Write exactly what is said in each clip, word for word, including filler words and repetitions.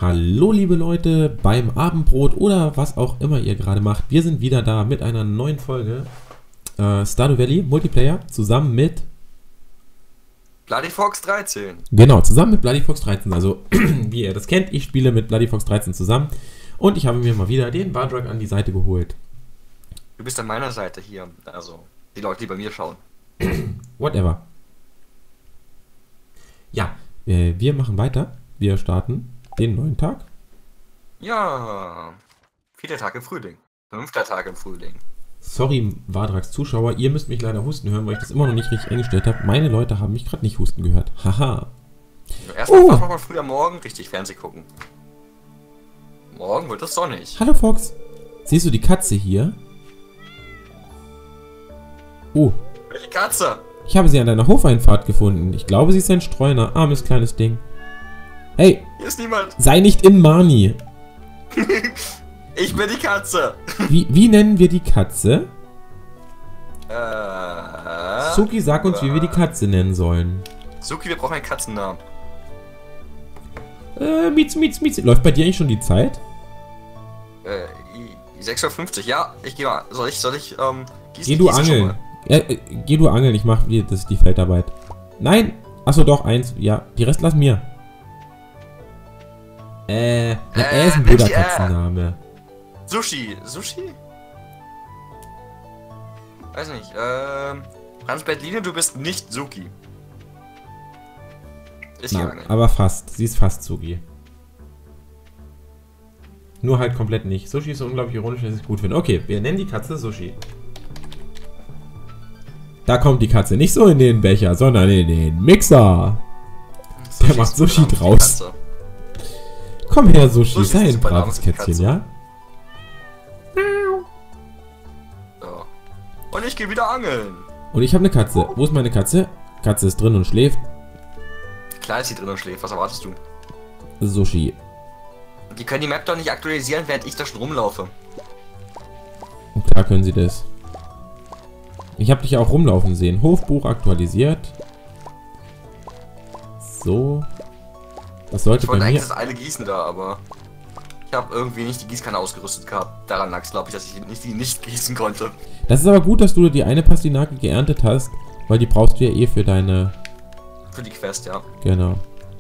Hallo liebe Leute beim Abendbrot oder was auch immer ihr gerade macht. Wir sind wieder da mit einer neuen Folge äh, Stardew Valley Multiplayer zusammen mit Bloody Fox dreizehn. Genau, zusammen mit Bloody Fox dreizehn. Also wie ihr das kennt, ich spiele mit Bloody Fox dreizehn zusammen und ich habe mir mal wieder den Bardrug an die Seite geholt. Du bist an meiner Seite hier, also die Leute, die bei mir schauen. Whatever. Ja, äh, wir machen weiter. Wir starten den neuen Tag. Ja, vierter Tag im Frühling. Fünfter Tag im Frühling. Sorry, Bardrugs Zuschauer, ihr müsst mich leider husten hören, weil ich das immer noch nicht richtig eingestellt habe. Meine Leute haben mich gerade nicht husten gehört. Haha. Erstmal oh. mal früh am Morgen richtig Fernsehen gucken. Morgen wird es sonnig. Hallo Fox. Siehst du die Katze hier? Oh. Welche Katze? Ich habe sie an deiner Hofeinfahrt gefunden. Ich glaube, sie ist ein Streuner. Armes kleines Ding. Hey. Hier ist niemand. Sei nicht in Marnie. Ich bin die Katze. Wie, wie nennen wir die Katze? Äh, Suki, sag uns, äh, wie wir die Katze nennen sollen. Suki, wir brauchen einen Katzennamen. Äh, Mietz, Mietz, Mietz. Läuft bei dir eigentlich schon die Zeit? Äh, sechs Uhr fünfzig. Ja, ich gehe mal. Soll ich, soll ich, ähm, gießen? Geh du angeln. Äh, äh, geh du angeln, ich mach dir das die Feldarbeit. Nein! Achso, doch, eins. Ja, die Rest lass mir. Äh, na, äh, er ist ein blöder Katzenname. Sushi. Sushi? Weiß nicht, ähm... Franz Bertline, du bist nicht Suki. Ist Na, ja nicht. Aber fast. Sie ist fast Suki. Nur halt komplett nicht. Sushi ist so unglaublich ironisch, dass ich es gut finde. Okay, wir nennen die Katze Sushi. Da kommt die Katze nicht so in den Becher, sondern in den Mixer. Sushi Der macht Sushi draus. Komm her, Sushi, Sushi sei ein braves Kätzchen, ja? So. Und ich gehe wieder angeln. Und ich habe eine Katze. Wo ist meine Katze? Katze ist drin und schläft. Klar ist sie drin und schläft. Was erwartest du? Sushi. Die können die Map doch nicht aktualisieren, während ich da schon rumlaufe. Und klar können sie das. Ich habe dich ja auch rumlaufen sehen. Hofbuch aktualisiert. So. Das sollte ich wollte bei eigentlich mir... das eine gießen da, aber ich habe irgendwie nicht die Gießkanne ausgerüstet gehabt. Daran lag es, glaube ich, dass ich nicht, die nicht gießen konnte. Das ist aber gut, dass du die eine Pastinake geerntet hast, weil die brauchst du ja eh für deine... Für die Quest, ja. Genau.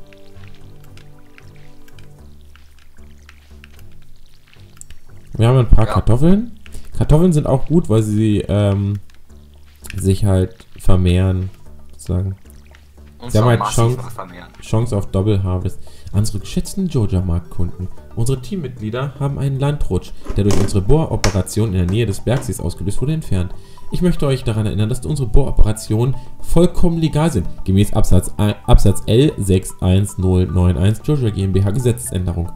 Wir haben ein paar ja. Kartoffeln. Kartoffeln sind auch gut, weil sie ähm, sich halt vermehren, sozusagen. Und sie haben halt Chance, vermehren. Chance auf Double Harvest. Unsere geschätzten Joja-Marktkunden. Unsere Teammitglieder haben einen Landrutsch, der durch unsere Bohroperation in der Nähe des Bergsees ausgelöst wurde, entfernt. Ich möchte euch daran erinnern, dass unsere Bohroperationen vollkommen legal sind, gemäß Absatz, Absatz L sechs eins null neun eins Joja GmbH Gesetzesänderung.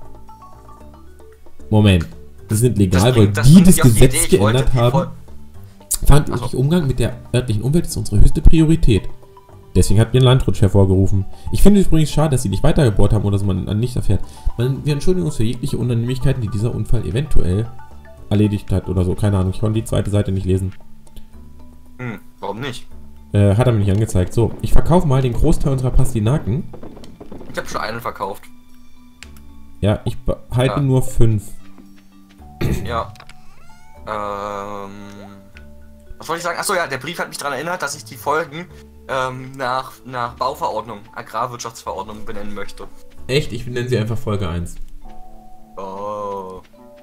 Moment, die sind legal, klingt, weil die das Gesetz die geändert haben. Verantwortlicher Umgang mit der örtlichen Umwelt ist unsere höchste Priorität. Deswegen hat mir ein Landrutsch hervorgerufen. Ich finde es übrigens schade, dass sie nicht weitergebohrt haben oder dass man an nicht erfährt. Man, wir entschuldigen uns für jegliche Unannehmlichkeiten, die dieser Unfall eventuell erledigt hat oder so. Keine Ahnung, ich konnte die zweite Seite nicht lesen. Hm, warum nicht? Äh, hat er mir nicht angezeigt. So, ich verkaufe mal den Großteil unserer Pastinaken. Ich habe schon einen verkauft. Ja, ich behalte ja. nur fünf. Ja. Ähm... Was wollte ich sagen? Achso, ja, der Brief hat mich daran erinnert, dass ich die Folgen ähm, nach, nach Bauverordnung, Agrarwirtschaftsverordnung benennen möchte. Echt? Ich nenne sie einfach Folge eins. Oh.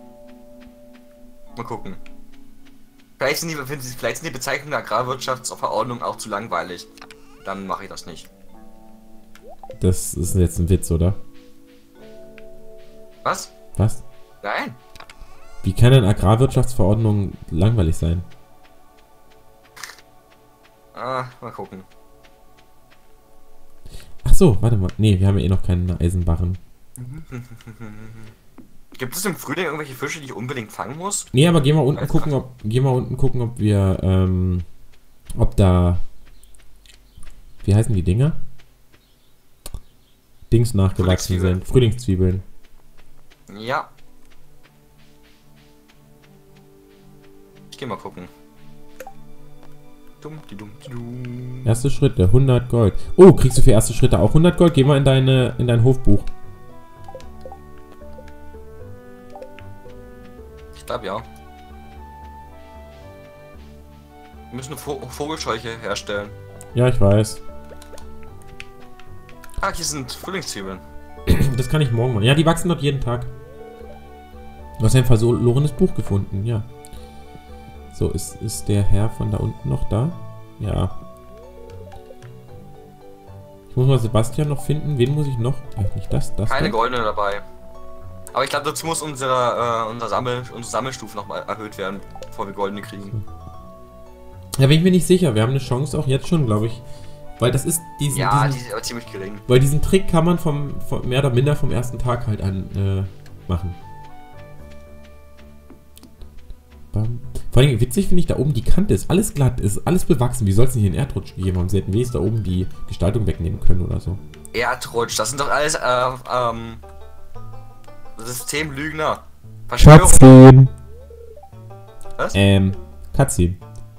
Mal gucken. Vielleicht sind, die, vielleicht sind die Bezeichnungen der Agrarwirtschaftsverordnung auch zu langweilig. Dann mache ich das nicht. Das ist jetzt ein Witz, oder? Was? Was? Nein. Wie kann eine Agrarwirtschaftsverordnung langweilig sein? Ah, mal gucken. Ach so, warte mal. Nee, wir haben ja eh noch keinen Eisenbarren. Gibt es im Frühling irgendwelche Fische, die ich unbedingt fangen muss? Nee, aber geh mal unten gucken, ob geh mal unten gucken, ob wir ähm, ob da wie heißen die Dinger? Dings nachgewachsen sind. Frühlingszwiebeln. Ja. Ich geh mal gucken. Dumm, die dumm, die dumm. Erste Schritte, hundert Gold. Oh, kriegst du für erste Schritte auch hundert Gold? Geh mal in deine in dein Hofbuch. habe, ja. Wir müssen eine Vo Vogelscheuche herstellen. Ja, ich weiß. Ah, hier sind Frühlingszwiebeln. Das kann ich morgen machen. Ja, die wachsen dort jeden Tag. Du hast ein verlorenes Buch gefunden, ja. So, ist, ist der Herr von da unten noch da? Ja. Ich muss mal Sebastian noch finden. Wen muss ich noch? Äh, nicht das, das. Keine da? goldene dabei. Aber ich glaube, dazu muss unsere, äh, unser Sammel, unsere Sammelstufe nochmal erhöht werden, bevor wir goldene kriegen. Ja, bin ich mir nicht sicher. Wir haben eine Chance auch jetzt schon, glaube ich. Weil das ist diesen... Ja, diesen, die ist aber ziemlich gering. Weil diesen Trick kann man vom, vom mehr oder minder vom ersten Tag halt an äh, machen. Bam. Vor allem witzig finde ich da oben, die Kante ist alles glatt, ist alles bewachsen. Wie soll es denn hier einen Erdrutsch geben haben? Sie hätten wenigstens da oben die Gestaltung wegnehmen können oder so. Erdrutsch, das sind doch alles, äh, ähm... Systemlügner. Verschwörung. Cutscene. Was? Ähm, Cutscene.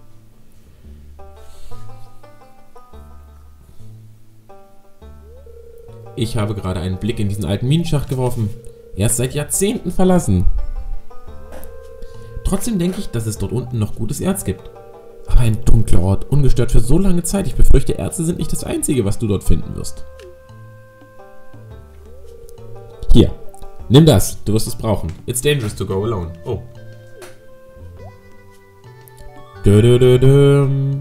Ich habe gerade einen Blick in diesen alten Minenschacht geworfen. Er ist seit Jahrzehnten verlassen. Trotzdem denke ich, dass es dort unten noch gutes Erz gibt. Aber ein dunkler Ort, ungestört für so lange Zeit. Ich befürchte, Erze sind nicht das Einzige, was du dort finden wirst. Hier. Nimm das, du wirst es brauchen. It's dangerous to go alone. Oh. Dö, dö, dö, dö.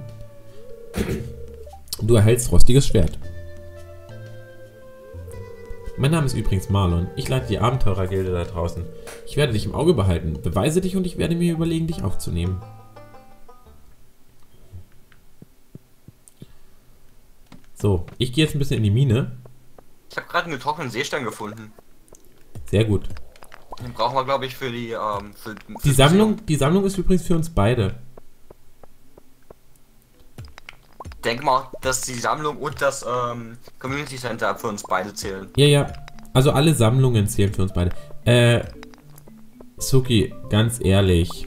Du erhältst rostiges Schwert. Mein Name ist übrigens Marlon. Ich leite die Abenteurergilde da draußen. Ich werde dich im Auge behalten. Beweise dich und ich werde mir überlegen, dich aufzunehmen. So, ich gehe jetzt ein bisschen in die Mine. Ich habe gerade einen getrockneten Seestern gefunden. Sehr gut. Den brauchen wir, glaube ich, für die, ähm, für, für Die Sammlung, die Sammlung ist übrigens für uns beide. Denk mal, dass die Sammlung und das ähm, Community Center für uns beide zählen. Ja, ja. Also alle Sammlungen zählen für uns beide. Äh, Suki, ganz ehrlich.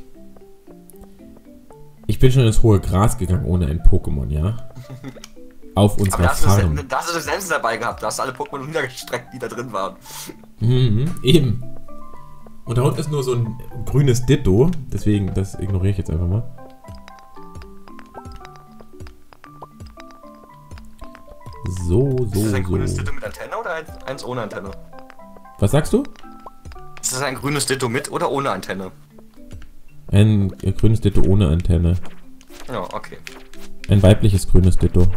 Ich bin schon ins hohe Gras gegangen ohne ein Pokémon, ja? Auf unserer Aber da hast, Farm. du, da hast du das Sensen dabei gehabt, da hast du alle Pokémon niedergestreckt, die da drin waren. Mhm, eben. Und da unten ist nur so ein grünes Ditto, deswegen, das ignoriere ich jetzt einfach mal. So, so, Ist das ein so. grünes Ditto mit Antenne oder eins, eins ohne Antenne? Was sagst du? Ist das ein grünes Ditto mit oder ohne Antenne? Ein äh, grünes Ditto ohne Antenne. Ja, okay. Ein weibliches grünes Ditto.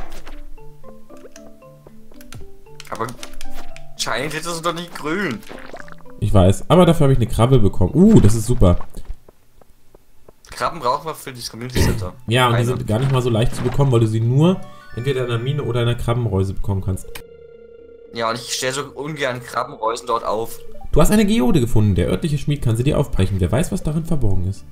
Aber Shiny Ditto sind doch nicht grün. Ich weiß, aber dafür habe ich eine Krabbe bekommen. Uh, das ist super. Krabben brauchen wir für das Community Center. Ja, und Keine. die sind gar nicht mal so leicht zu bekommen, weil du sie nur entweder in einer Mine oder in einer Krabbenreuse bekommen kannst. Ja, und ich stelle so ungern Krabbenreusen dort auf. Du hast eine Geode gefunden. Der örtliche Schmied kann sie dir aufbrechen. Wer weiß, was darin verborgen ist.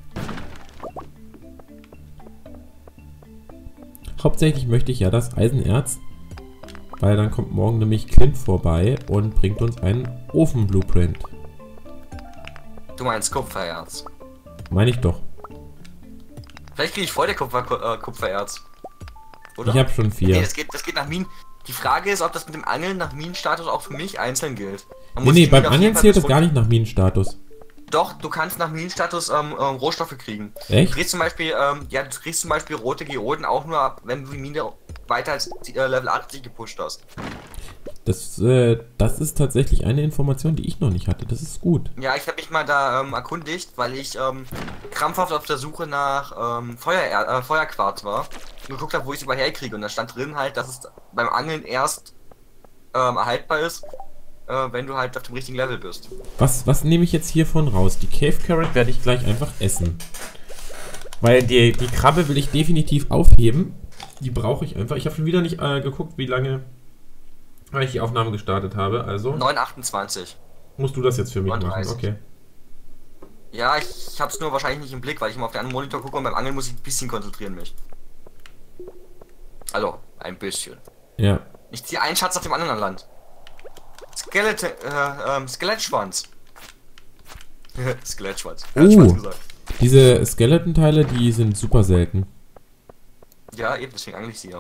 Hauptsächlich möchte ich ja das Eisenerz, weil dann kommt morgen nämlich Clint vorbei und bringt uns einen Ofen-Blueprint. Du meinst Kupfererz. Meine ich doch. Vielleicht kriege ich voll der Kupfer, äh, Kupfererz. Oder? Ich habe schon vier. Nee, das geht, das geht nach Minen. Die Frage ist, ob das mit dem Angeln nach Minenstatus auch für mich einzeln gilt. Man Nee, muss nee, die beim Minen auf jeden Angeln Fall zählt das beschriften. gar nicht nach Minenstatus. Doch, du kannst nach Minenstatus ähm, ähm, Rohstoffe kriegen. Echt? Du kriegst zum Beispiel, ähm, ja, du kriegst zum Beispiel rote Geoden auch nur, wenn du die Mine weiter als äh, Level achtzig gepusht hast. Das, äh, das ist tatsächlich eine Information, die ich noch nicht hatte. Das ist gut. Ja, ich habe mich mal da ähm, erkundigt, weil ich ähm, krampfhaft auf der Suche nach ähm, Feuer, äh, Feuerquarz war und geguckt habe, wo ich es überher kriege. Und da stand drin halt, dass es beim Angeln erst ähm, erhaltbar ist, äh, wenn du halt auf dem richtigen Level bist. Was, was nehme ich jetzt hiervon raus? Die Cave Carrot werde ich gleich einfach essen. Weil die, die Krabbe will ich definitiv aufheben. Die brauche ich einfach. Ich habe schon wieder nicht äh, geguckt, wie lange weil ich die Aufnahme gestartet habe. Also neun achtundzwanzig. musst du das jetzt für mich neununddreißig. machen. Okay. Ja, ich, ich habe es nur wahrscheinlich nicht im Blick, weil ich immer auf den anderen Monitor gucke und beim Angeln muss ich ein bisschen konzentrieren mich. Also, ein bisschen. Ja. Ich ziehe einen Schatz auf dem anderen Land. Skeleton, äh, ähm, Skelettschwanz. Skelettschwanz. Ganz Uh. Schwanz gesagt. Diese Skeleton-Teile, die sind super selten. Ja, eben, deswegen angel ich sie ja.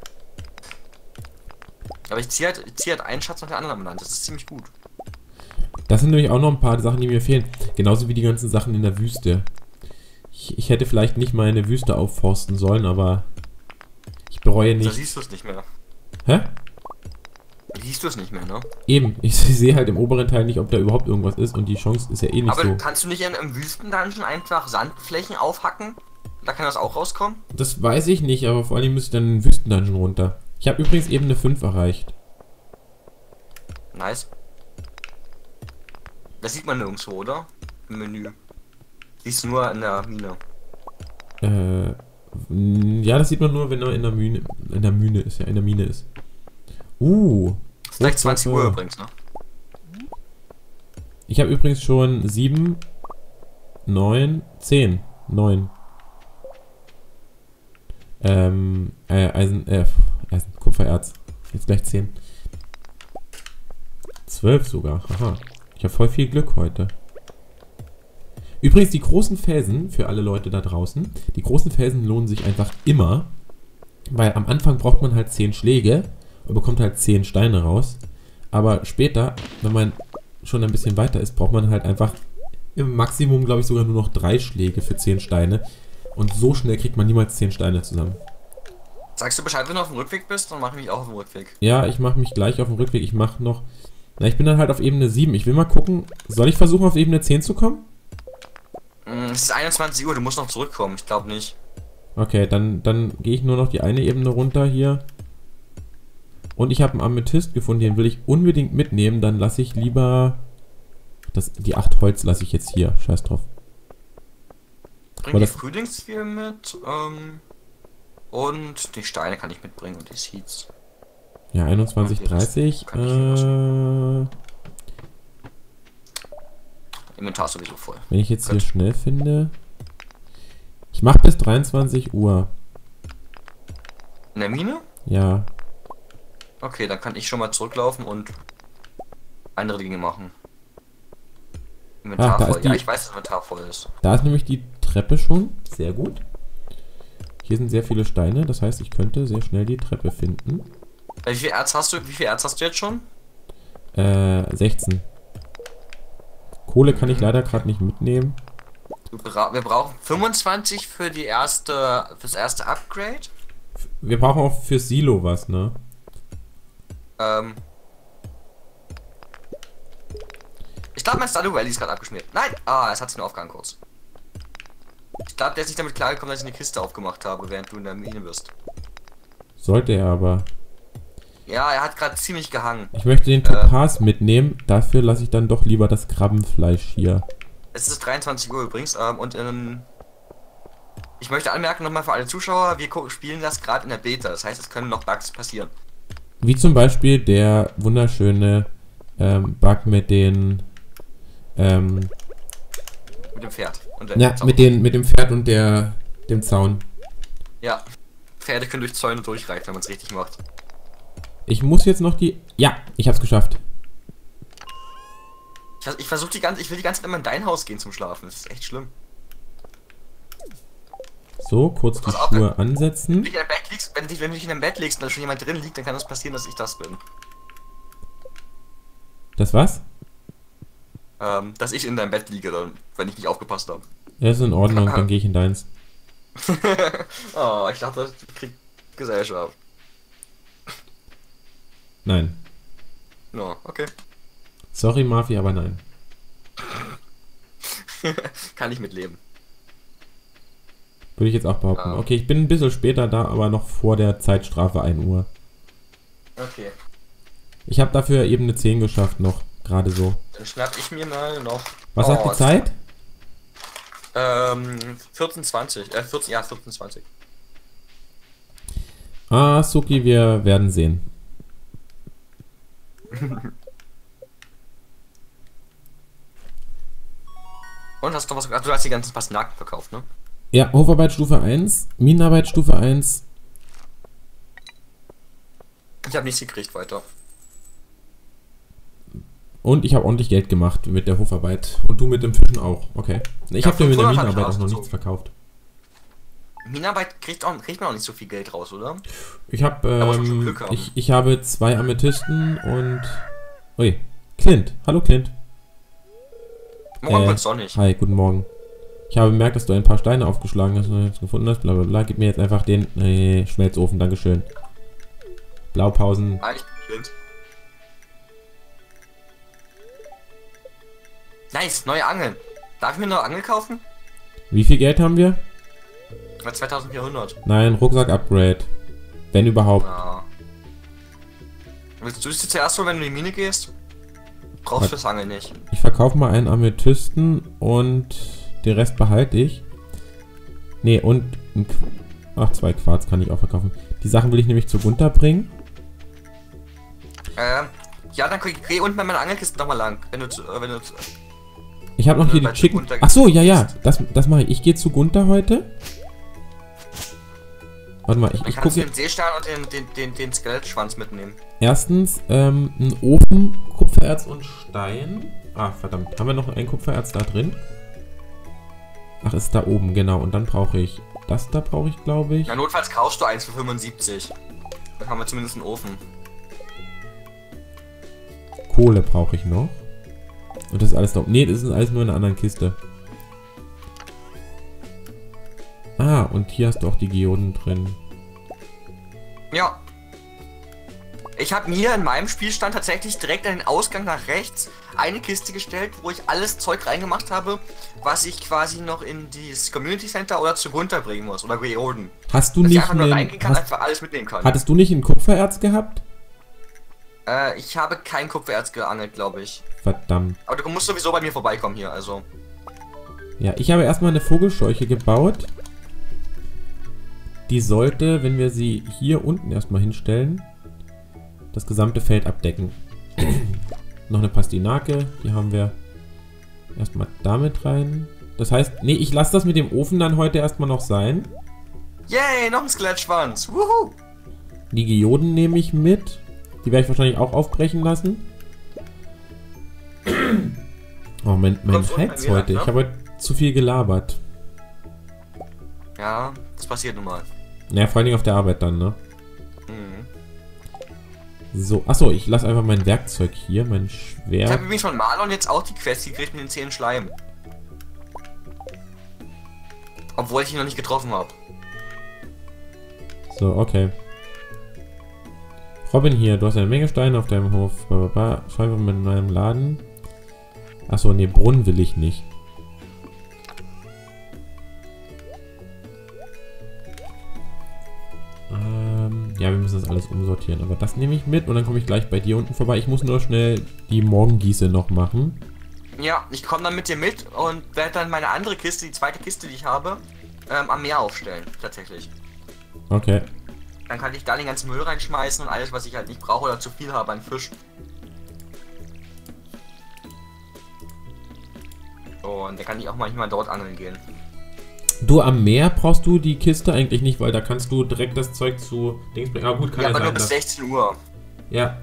Aber ich ziehe halt, ich zieh halt einen Schatz nach dem anderen am Land. Das ist ziemlich gut. Das sind nämlich auch noch ein paar Sachen, die mir fehlen. Genauso wie die ganzen Sachen in der Wüste. Ich, ich hätte vielleicht nicht meine Wüste aufforsten sollen, aber ich bereue nicht. Da siehst du es nicht mehr. Hä? Da siehst du es nicht mehr, ne? Eben, ich sehe halt im oberen Teil nicht, ob da überhaupt irgendwas ist und die Chance ist ja eh nicht aber so. Aber kannst du nicht in einem Wüstendungeon einfach Sandflächen aufhacken? Da kann das auch rauskommen? Das weiß ich nicht, aber vor allem müsste dann in den Wüstendungeon runter. Ich habe übrigens Ebene fünf erreicht. Nice. Das sieht man nirgendwo, oder? Im Menü. Siehst du nur in der Mine. Äh, ja, das sieht man nur, wenn er in der Mine, in der Mine ist, ja, in der Mine ist. Uh. Das ist gleich zwanzig Uhr übrigens, ne? Ich habe übrigens schon sieben, neun, zehn, neun. Ähm, äh, Eisen, äh, Eisen, Kupfererz. Jetzt gleich zehn. zwölf sogar, haha. Ich habe voll viel Glück heute. Übrigens, die großen Felsen, für alle Leute da draußen, die großen Felsen lohnen sich einfach immer, weil am Anfang braucht man halt zehn Schläge und bekommt halt zehn Steine raus. Aber später, wenn man schon ein bisschen weiter ist, braucht man halt einfach im Maximum, glaube ich, sogar nur noch drei Schläge für zehn Steine. Und so schnell kriegt man niemals zehn Steine zusammen. Sagst du Bescheid, wenn du auf dem Rückweg bist, dann mache ich mich auch auf dem Rückweg. Ja, ich mache mich gleich auf dem Rückweg. Ich mache noch... Na, ich bin dann halt auf Ebene sieben. Ich will mal gucken, soll ich versuchen, auf Ebene zehn zu kommen? Es ist einundzwanzig Uhr, du musst noch zurückkommen. Ich glaube nicht. Okay, dann, dann gehe ich nur noch die eine Ebene runter hier. Und ich habe einen Amethyst gefunden, den will ich unbedingt mitnehmen. Dann lasse ich lieber... Das, die acht Holz lasse ich jetzt hier. Scheiß drauf. Bring die Frühlingszwiebel mit. Ähm, und die Steine kann ich mitbringen und die Seeds. Ja, einundzwanzig, dreißig. Äh, Inventar sowieso voll. Wenn ich jetzt Gut. hier schnell finde... Ich mache bis dreiundzwanzig Uhr. In der Mine? Ja. Okay, dann kann ich schon mal zurücklaufen und andere Dinge machen. Inventar Ach, da voll. ist die- Ja, ich weiß, dass Inventar voll ist. Da ist nämlich die Treppe schon. Sehr gut. Hier sind sehr viele Steine. Das heißt, ich könnte sehr schnell die Treppe finden. Wie viel Erz hast du? Wie viel Erz hast du jetzt schon? Äh, sechzehn. Kohle kann ich leider gerade nicht mitnehmen. Wir, bra wir brauchen fünfundzwanzig für die erste, fürs erste Upgrade. Wir brauchen auch fürs Silo was, ne? Ähm. Ich glaube, mein Stardew Valley ist gerade abgeschmiert. Nein! Ah, es hat sich nur aufgehangen kurz. Ich glaube, der ist nicht damit klargekommen, dass ich eine Kiste aufgemacht habe, während du in der Mine bist. Sollte er aber. Ja, er hat gerade ziemlich gehangen. Ich möchte den Topaz äh, mitnehmen. Dafür lasse ich dann doch lieber das Krabbenfleisch hier. Es ist dreiundzwanzig Uhr übrigens. Ähm, und ähm, ich möchte anmerken nochmal für alle Zuschauer, wir spielen das gerade in der Beta. Das heißt, es können noch Bugs passieren. Wie zum Beispiel der wunderschöne ähm, Bug mit den... Ähm, mit dem Pferd. Und der ja, Zaun. mit, den, mit dem Pferd und der dem Zaun. Ja, Pferde können durch Zäune durchreiten, wenn man es richtig macht. Ich muss jetzt noch die... Ja, ich hab's geschafft. Ich, ich versuche die ganze... Ich will die ganze Zeit immer in dein Haus gehen zum Schlafen. Das ist echt schlimm. So, kurz die Schuhe ansetzen. Wenn du, dich in deinem Bett liegst, wenn, du, wenn du dich in deinem Bett legst und da schon jemand drin liegt, dann kann es das passieren, dass ich das bin. Das was? Ähm, dass ich in deinem Bett liege, dann, wenn ich nicht aufgepasst habe. Ja, ist in Ordnung, dann gehe ich in deins. Oh, ich dachte, ich krieg Gesellschaft. Nein. No, okay. Sorry, Mafia, aber nein. Kann ich mitleben. Würde ich jetzt auch behaupten. Ah. Okay, ich bin ein bisschen später da, aber noch vor der Zeitstrafe ein Uhr. Okay. Ich habe dafür Ebene zehn geschafft noch, gerade so. Dann schnapp ich mir mal noch... Was oh, sagt die Zeit? Ähm, vierzehn zwanzig. Äh, vierzehn, ja, vierzehn zwanzig. Ah, Suki, wir werden sehen. Und hast du was... Ach, du hast die ganzen Pastinaken verkauft, ne? Ja, Hofarbeit Stufe eins, Minenarbeit Stufe eins. Ich habe nichts gekriegt weiter. Und ich habe ordentlich Geld gemacht mit der Hofarbeit. Und du mit dem Fischen auch. Okay. Ich Ja, habe dir mit der fünfhundert hab ich Minenarbeit auch noch rausgezogen. nichts verkauft. Minenarbeit kriegt, auch, kriegt man auch nicht so viel Geld raus, oder? Ich habe Aber schon ähm, Glück haben. ich, ich habe zwei Amethysten und... Ui, Clint. Hallo Clint. Morgen äh, wird's sonnig. Hi, guten Morgen. Ich habe bemerkt, dass du ein paar Steine aufgeschlagen hast und jetzt gefunden hast, bla bla bla. Gib mir jetzt einfach den äh, Schmelzofen, dankeschön. Blaupausen. Ah, ich nice, neue Angeln. Darf ich mir eine Angel kaufen? Wie viel Geld haben wir? zweitausendvierhundert. Nein, Rucksack-Upgrade. Wenn überhaupt. Ja. Willst du es dir zuerst holen, wenn du in die Mine gehst? Brauchst Was? fürs Angeln nicht. Ich verkaufe mal einen Amethysten und den Rest behalte ich. Nee, und ein Qu Ach, zwei Quarz kann ich auch verkaufen. Die Sachen will ich nämlich zu Gunther bringen. Ähm, ja, dann geh unten bei meiner Angelkiste nochmal lang. Wenn du, zu, äh, wenn du zu, Ich habe noch hier die Chicken... Ach so, ja, ja. Das, das mache ich. Ich gehe zu Gunther heute. Warte mal, ich, ich gucke... den Seestern und den, den, den, den Skelettschwanz mitnehmen. Erstens, ähm, ein Ofen, Kupfererz und Stein. Ah, verdammt. Haben wir noch ein Kupfererz da drin? Ach, ist da oben, genau. Und dann brauche ich... Das da brauche ich, glaube ich. Na, notfalls kaufst du eins für fünfundsiebzig. Dann haben wir zumindest einen Ofen. Kohle brauche ich noch. Und das ist alles da oben. Nee, das ist alles nur in einer anderen Kiste. Ah, und hier hast du auch die Geoden drin. Ja. Ich habe mir in meinem Spielstand tatsächlich direkt an den Ausgang nach rechts eine Kiste gestellt, wo ich alles Zeug reingemacht habe, was ich quasi noch in dieses Community Center oder zu Gunther bringen muss. Oder Geoden. Hast du Dass nicht ich einfach nur einen, reingehen kann, hast, einfach alles mitnehmen kann. Hattest du nicht ein Kupfererz gehabt? Äh, ich habe kein Kupfererz geangelt, glaube ich. Verdammt. Aber du musst sowieso bei mir vorbeikommen hier, also. Ja, ich habe erstmal eine Vogelscheuche gebaut. Die sollte, wenn wir sie hier unten erstmal hinstellen, das gesamte Feld abdecken. Noch eine Pastinake. Hier haben wir erstmal damit rein. Das heißt, nee, ich lasse das mit dem Ofen dann heute erstmal noch sein. Yay, noch ein Skelettschwanz. Wuhu. Die Geoden nehme ich mit. Die werde ich wahrscheinlich auch aufbrechen lassen. Oh, mein, mein Hals heute. Ich habe heute zu viel gelabert. Ja, das passiert nun mal. Naja, vor allen Dingen auf der Arbeit dann, ne? Mhm. So, achso, ich lasse einfach mein Werkzeug hier, mein Schwert. Ich habe übrigens von Marlon jetzt auch die Quest gekriegt mit den zehn Schleim. Obwohl ich ihn noch nicht getroffen habe. So, okay. Robin hier, du hast eine Menge Steine auf deinem Hof. Schau einfach mit meinem Laden. Achso, nee, Brunnen will ich nicht. Ähm, ja, wir müssen das alles umsortieren. Aber das nehme ich mit und dann komme ich gleich bei dir unten vorbei. Ich muss nur schnell die Morgengieße noch machen. Ja, ich komme dann mit dir mit und werde dann meine andere Kiste, die zweite Kiste, die ich habe, ähm, am Meer aufstellen. Tatsächlich. Okay. Dann kann ich da den ganzen Müll reinschmeißen und alles, was ich halt nicht brauche oder zu viel habe an Fisch. Und dann kann ich auch manchmal dort angeln gehen. Du, am Meer brauchst du die Kiste eigentlich nicht, weil da kannst du direkt das Zeug zu Dings bringen. Aber gut, kann ja, ja aber sein, nur bis sechzehn Uhr. Ja.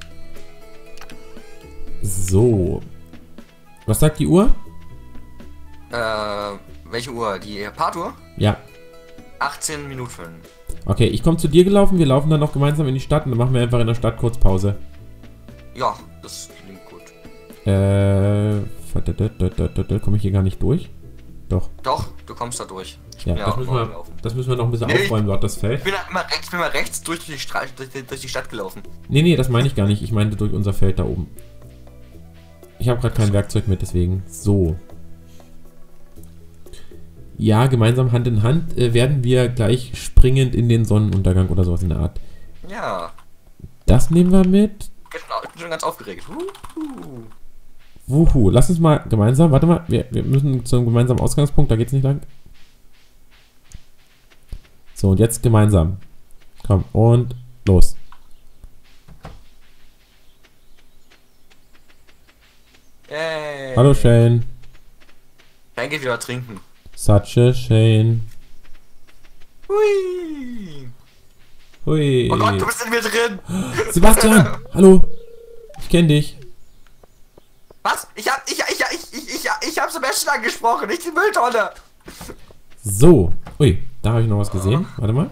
So. Was sagt die Uhr? Äh, welche Uhr? Die Partuhr? Ja. achtzehn Minuten. Okay, ich komme zu dir gelaufen, wir laufen dann noch gemeinsam in die Stadt und dann machen wir einfach in der Stadt kurz Pause. Ja, das klingt gut. Äh, komme ich hier gar nicht durch? Doch. Doch, du kommst da durch. Ich Ja, bin das, müssen wir, das müssen wir noch ein bisschen Nee, aufräumen, dort das Feld. Ich bin, immer rechts, ich bin mal rechts durch die, Stra durch, die, durch die Stadt gelaufen. Nee, nee, das meine ich gar nicht. Ich meinte durch unser Feld da oben. Ich habe gerade kein Werkzeug mit, deswegen. So. Ja, gemeinsam Hand in Hand äh, werden wir gleich springend in den Sonnenuntergang oder sowas in der Art. Ja. Das nehmen wir mit. Ich bin schon ganz aufgeregt. Wuhu. Wuhu. Lass uns mal gemeinsam. Warte mal, wir, wir müssen zum gemeinsamen Ausgangspunkt, da geht's nicht lang. So, und jetzt gemeinsam. Komm, und los. Yay. Hallo Shane. Dann geht wieder trinken. Such a Shane. Hui. Hui. Oh Gott, du bist in mir drin. Sebastian, hallo. Ich kenne dich. Was? Ich hab, ich, ich, ich, ich, ich, ich hab Sebastian angesprochen, nicht die Mülltonne. So. Ui, da habe ich noch was gesehen. Warte mal.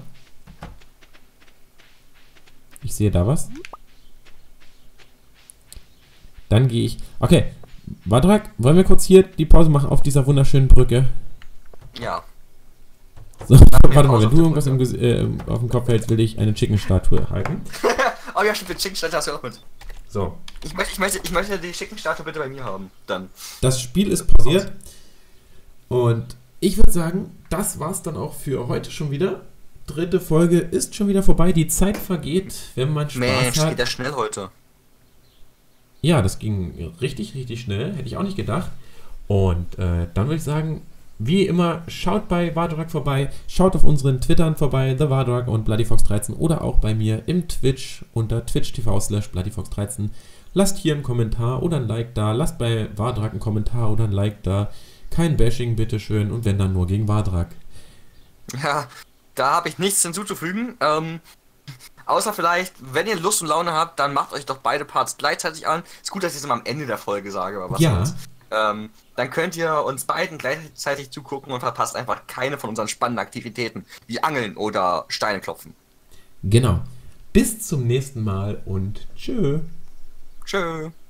Ich sehe da was. Dann gehe ich... Okay, Wadrak, wollen wir kurz hier die Pause machen auf dieser wunderschönen Brücke? Ja. So, warte mal, wenn du irgendwas im, äh, auf dem Kopf hältst, will ich eine Chicken-Statue halten. Oh ja, stimmt, die Chicken-Statue hast du auch mit. So. Ich möchte, ich möchte, ich möchte die Chicken-Statue bitte bei mir haben, dann. Das Spiel ist pausiert. Und ich würde sagen, das war's dann auch für heute schon wieder. Dritte Folge ist schon wieder vorbei. Die Zeit vergeht, wenn man Spaß Mensch, hat. geht das schnell heute. Ja, das ging richtig, richtig schnell. Hätte ich auch nicht gedacht. Und äh, dann würde ich sagen, wie immer, schaut bei Wadrak vorbei. Schaut auf unseren Twittern vorbei, The Wadrak und bloodyfox dreizehn. Oder auch bei mir im Twitch unter twitch.tv slash bloodyfox dreizehn. Lasst hier einen Kommentar oder ein Like da. Lasst bei Wadrak einen Kommentar oder ein Like da. Kein Bashing, bitteschön. Und wenn dann nur gegen Wadrak. Ja, da habe ich nichts hinzuzufügen. Ähm, außer vielleicht, wenn ihr Lust und Laune habt, dann macht euch doch beide Parts gleichzeitig an. Ist gut, dass ich es immer am Ende der Folge sage, aber was Ja. sonst. Ähm, dann könnt ihr uns beiden gleichzeitig zugucken und verpasst einfach keine von unseren spannenden Aktivitäten, wie Angeln oder Steine klopfen. Genau. Bis zum nächsten Mal und tschö. Tschö.